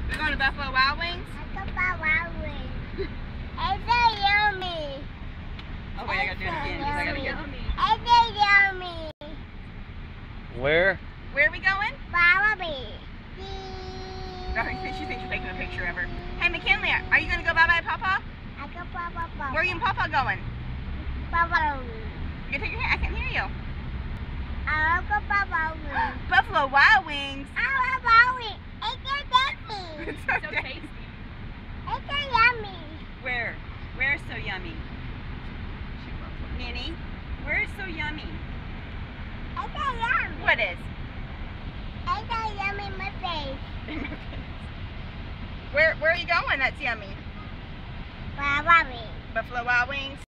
We're going to Buffalo Wild Wings? Buffalo Wild Wings. It's so yummy. Oh wait, I gotta do it again because I gotta get it. It's so yummy. Where? Where are we going? Wallaby. Oh, she thinks you're taking a picture of her. Hey McKinley, are you gonna go bye-bye Papa? I go Papa. Where are you and Papa going? Buffalo. You can take your hand, I can't hear you. I go Buffalo Wings. Buffalo Wild Wings. I love Wild Wings. It's so tasty. It's so tasty. It's so yummy. Where? Where's so yummy? Minnie, where's so yummy? It's so yummy. What is? It's so yummy in my face. Where are you going? That's yummy. Wallaby. Buffalo Wild Wings.